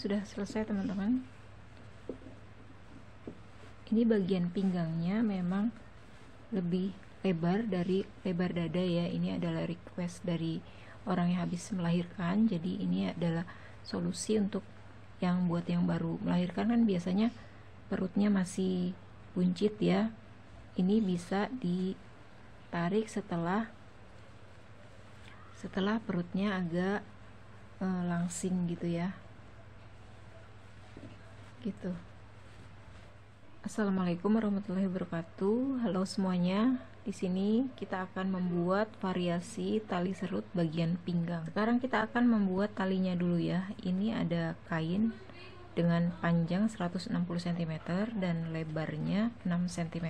sudah selesai teman-teman. Ini bagian pinggangnya memang lebih lebar dari lebar dada ya. Ini adalah request dari orang yang habis melahirkan. Jadi ini adalah solusi untuk buat yang baru melahirkan, kan biasanya perutnya masih buncit ya. Ini bisa ditarik setelah perutnya agak langsing gitu ya. Gitu. Assalamualaikum warahmatullahi wabarakatuh. Halo semuanya. Di sini kita akan membuat variasi tali serut bagian pinggang. Sekarang kita akan membuat talinya dulu ya. Ini ada kain dengan panjang 160 cm dan lebarnya 6 cm.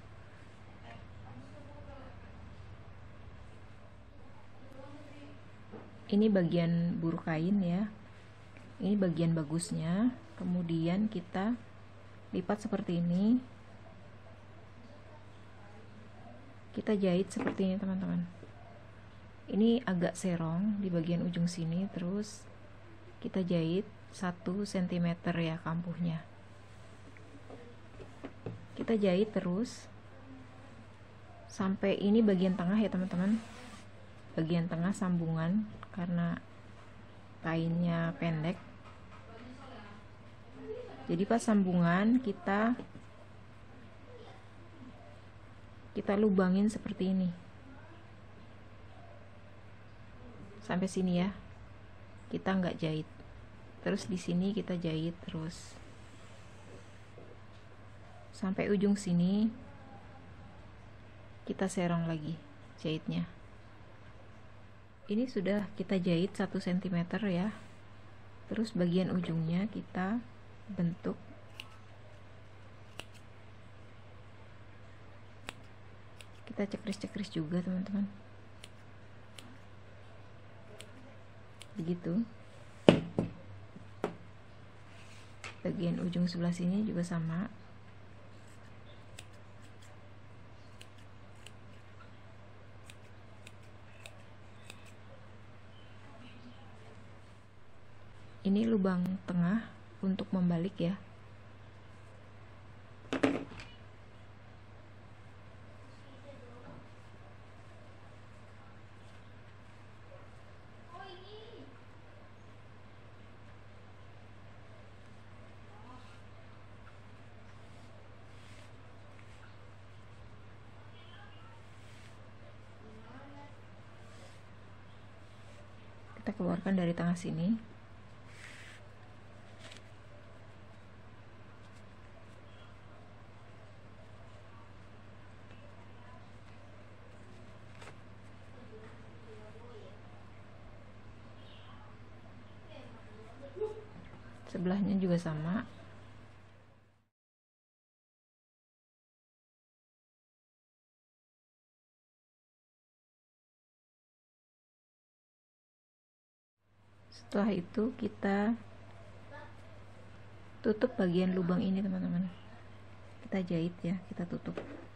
Ini bagian buru kain ya. Ini bagian bagusnya. Kemudian kita lipat seperti ini, kita jahit seperti ini teman-teman. Ini agak serong di bagian ujung sini, terus kita jahit 1 cm ya kampuhnya. Kita jahit terus sampai ini bagian tengah ya teman-teman, bagian tengah sambungan karena kainnya pendek. Jadi pas sambungan kita lubangin seperti ini sampai sini ya. Kita nggak jahit. Terus di sini kita jahit terus sampai ujung sini. Kita serong lagi jahitnya. Ini sudah kita jahit 1 cm ya. Terus bagian ujungnya kita bentuk kita cekris-cekris juga teman-teman, begitu. Bagian ujung sebelah sini juga sama. Ini lubang tengah untuk membalik ya. Kita keluarkan dari tengah sini. Sebelahnya juga sama. Setelah itu kita tutup bagian lubang ini teman-teman. Kita jahit ya, kita tutup.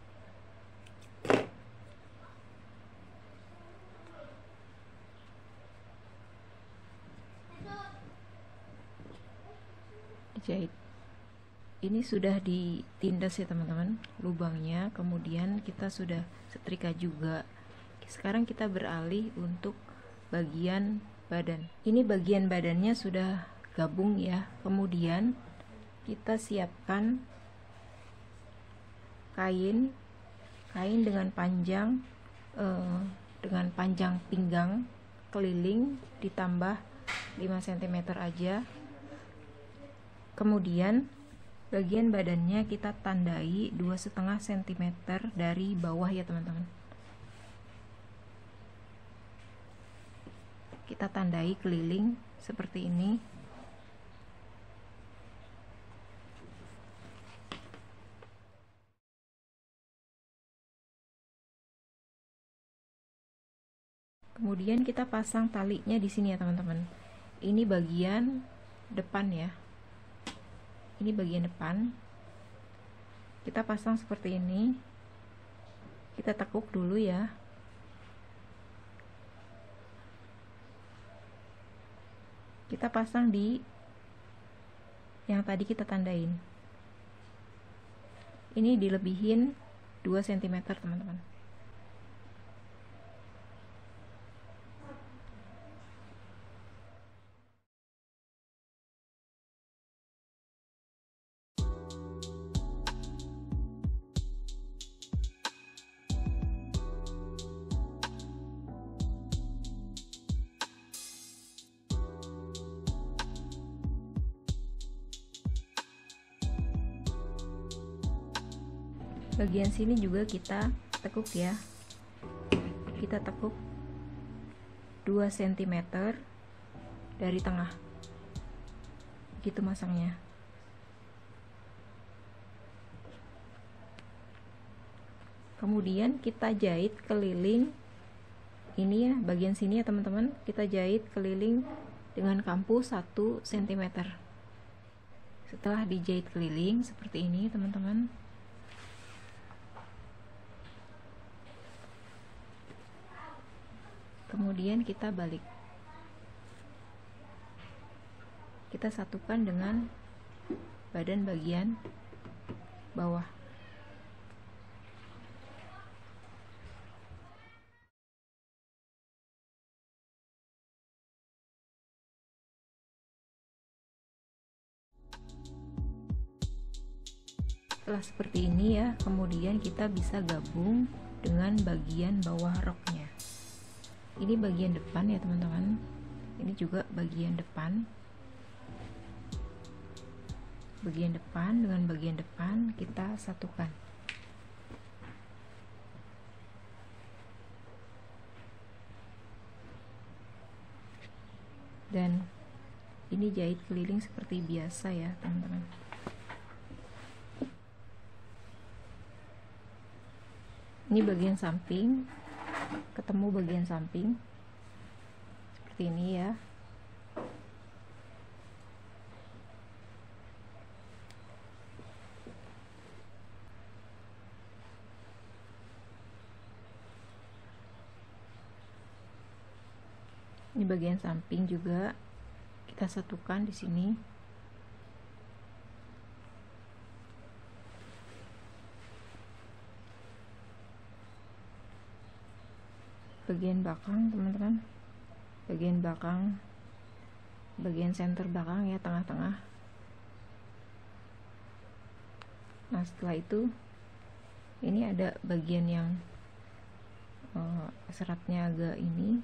Dijahit. Ini sudah ditindas ya teman-teman lubangnya. Kemudian kita sudah setrika juga. Sekarang kita beralih untuk bagian badan. Ini bagian badannya sudah gabung ya. Kemudian kita siapkan kain dengan panjang pinggang keliling ditambah 5 cm aja. Kemudian bagian badannya kita tandai 2,5 cm dari bawah ya teman-teman. Kita tandai keliling seperti ini. Kemudian kita pasang talinya di sini ya teman-teman. Ini bagian depan ya. Ini bagian depan. Kita pasang seperti ini. Kita tekuk dulu ya. Kita pasang di yang tadi kita tandain. Ini dilebihin 2 cm teman-teman. Bagian sini juga kita tekuk ya, kita tekuk 2 cm dari tengah, gitu masangnya. Kemudian kita jahit keliling ini ya, bagian sini ya teman-teman, kita jahit keliling dengan kampu 1 cm. Setelah dijahit keliling seperti ini teman-teman, kemudian kita balik, kita satukan dengan badan bagian bawah. Setelah seperti ini ya, kemudian kita bisa gabung dengan bagian bawah roknya. Ini bagian depan ya teman-teman, ini juga bagian depan. Bagian depan dengan bagian depan kita satukan. Dan ini jahit keliling seperti biasa ya teman-teman. Ini bagian samping, ketemu bagian samping seperti ini ya. Ini bagian samping juga kita satukan di sini. Bagian belakang teman-teman, bagian belakang, bagian center belakang ya, tengah-tengah. Nah setelah itu ini ada bagian yang seratnya agak ini,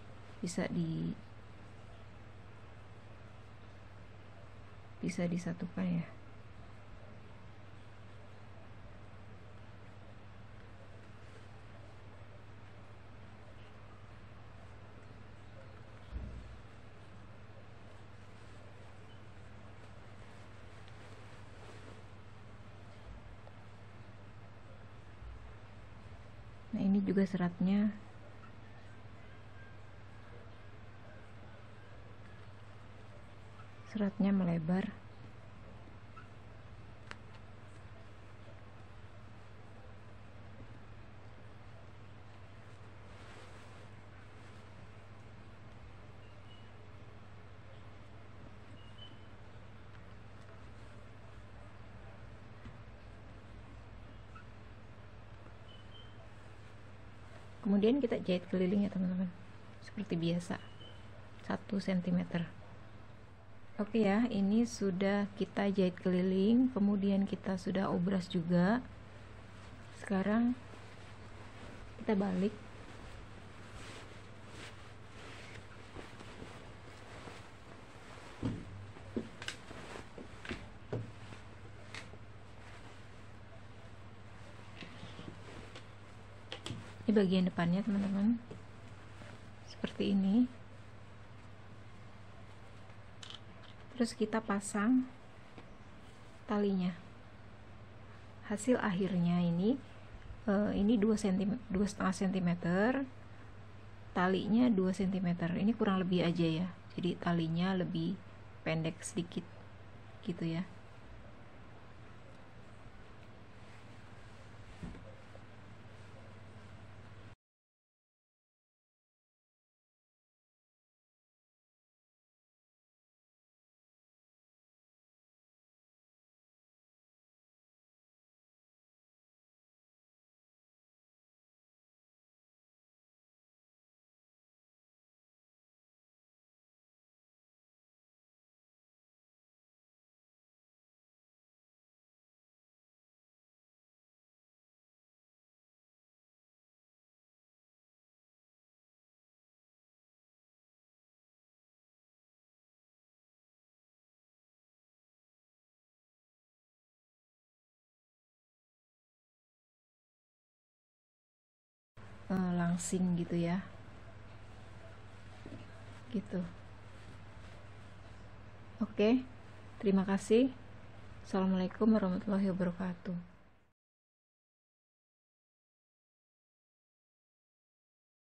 bisa disatukan ya. Nah ini juga seratnya melebar. Kemudian kita jahit keliling ya teman-teman, seperti biasa 1 cm. Oke ya, ini sudah kita jahit keliling, kemudian kita sudah obras juga. Sekarang kita balik. Ini bagian depannya teman-teman, seperti ini. Terus kita pasang talinya. Hasil akhirnya ini 2,5 cm, talinya 2 cm. Ini kurang lebih aja ya, jadi talinya lebih pendek sedikit gitu ya. langsing gitu ya, gitu. Oke, terima kasih. Assalamualaikum warahmatullahi wabarakatuh.